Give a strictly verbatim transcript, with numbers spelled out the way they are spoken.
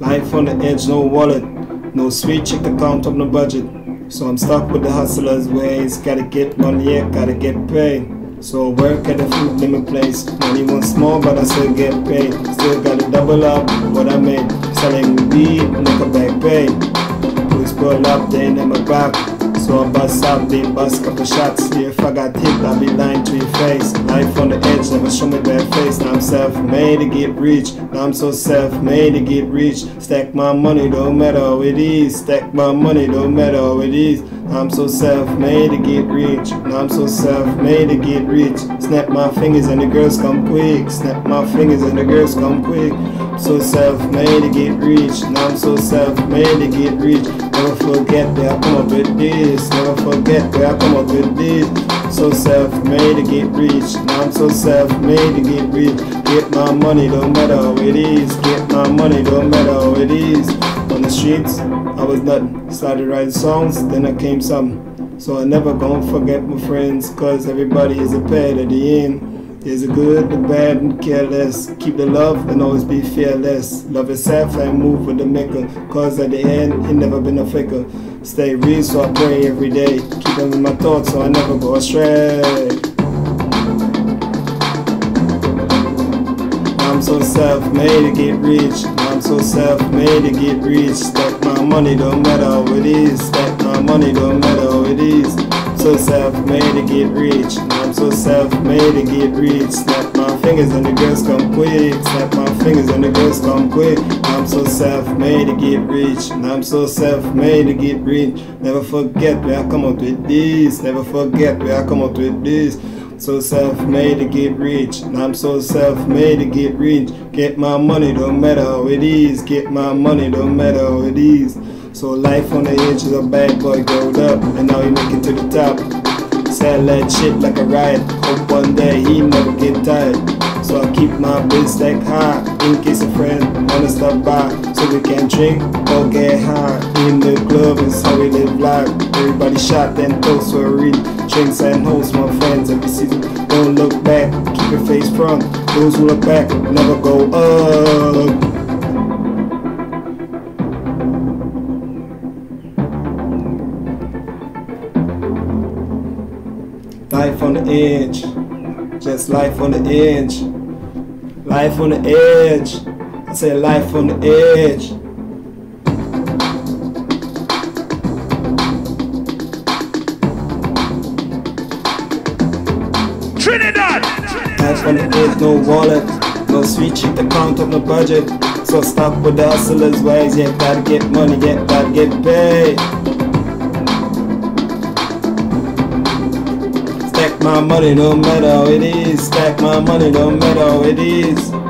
Life on the edge, no wallet, no sweet chick to count up no budget. So I'm stuck with the hustler's ways. Gotta get money, yeah, gotta get paid. So I work at a food limit place. Money wants more, but I still get paid. Still gotta double up what I made. Selling weed, make a back pay. Police pull up, they ain't in my back. So I bust out, they bust couple shots. Yeah, if I got hit, I'll be lying to your face. Life on the edge, never show me bad face. Now I'm self-made to get rich. Now I'm so self-made to get rich. Stack my money, don't matter how it is. Stack my money, don't matter how it is. I'm so self-made to get rich. Now I'm so self-made to get rich. Snap my fingers and the girls come quick. Snap my fingers and the girls come quick. So self-made to get rich. Now I'm so self-made to get rich. Never forget where I come up with this. Never forget where I come up with this. So self-made to get rich. Now I'm so self-made to get rich. Get my money, don't matter how it is. Get my money, don't matter how it is. On the streets, I was nothing. Started writing songs, then I came something. So I never gonna forget my friends, cause everybody is a pet at the end. There's a good, the bad, and careless. Keep the love and always be fearless. Love yourself and move with the maker, cause at the end, it never been a faker. Stay real, so I pray every day. Keep them in my thoughts, so I never go astray. I'm so self-made to get rich. I'm so self-made to get rich. Stack my money, don't matter how it is. Stack my money, don't matter how it is. So self-made to get rich. I'm so self-made to get rich. Snap my fingers and the girls come quick. Snap my fingers and the girls come quick. I'm so self-made to get rich. I'm so self-made to get rich. Never forget where I come up with this. Never forget where I come up with this. So self-made to get rich. I'm so self-made to get rich. Get my money, don't matter how it is. Get my money, don't matter how it is. So life on the edge is a bad boy growed up, and now he make it to the top. Sell that shit like a riot. Hope one day he never get tired. So I keep my biz stack high in case a friend wanna stop by, so we can drink or get high. In the club is how we live life. Everybody shot and toast for a read. Drinks and hosts, my friends every season. Don't look back, keep your face front. Those who look back never go up. Life on the edge, just life on the edge. Life on the edge, I say life on the edge. Trinidad! Life on the edge, no wallet, no sweet chick to count up no budget. So stuck with the hustler's ways, yeah, gotta get money, yeah, gotta get paid. Stack my money, no matter how it is. Stack my money, no matter how it is.